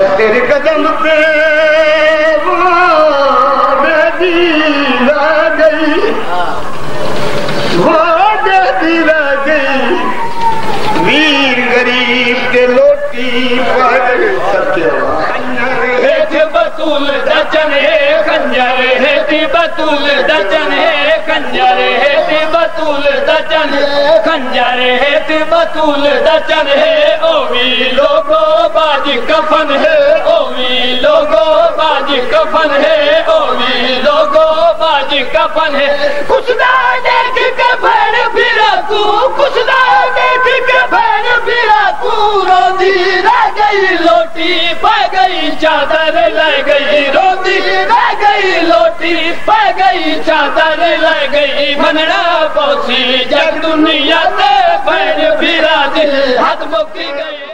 तेरे कदम पे वो नदी ला गई, वो नदी ला गई, वीर गरीब के लोटी पर सत्य बतूल दचन है खंजर है बतूल दचन है खंजर है बतूल दचन खंजर है बतूल दचन है ओवी लोगो बाज कफन है ओवी लोगो बाज कफन है ओवी लोगो बाज कफन है कुछ ना देख के भैन फिरा तू कुछ ना देख के भैन फिरा तू रोती रह गई लोटी पै गई चादर ले गई रोती रह गई लोटी पै गई चादर ले गई मनना पहुंची जग दुनिया से भैन फिरा हाथ मुक्की गई।